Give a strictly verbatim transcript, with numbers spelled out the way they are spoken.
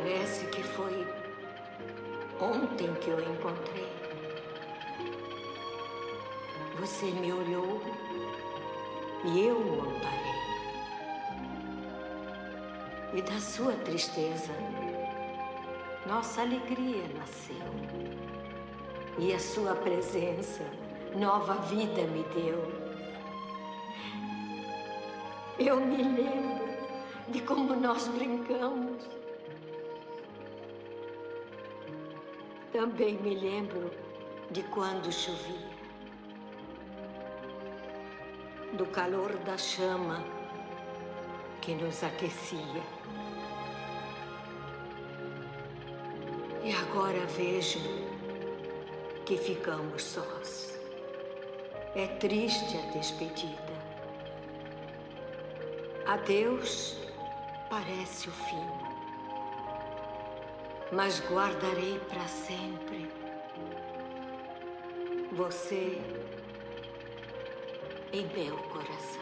Parece que foi ontem que eu encontrei. Você me olhou e eu o amparei. E da sua tristeza, nossa alegria nasceu. E a sua presença, nova vida me deu. Eu me lembro de como nós brincamos. Também me lembro de quando chovia, do calor da chama que nos aquecia. E agora vejo que ficamos sós. É triste a despedida. Adeus parece o fim, mas guardarei para sempre você em meu coração.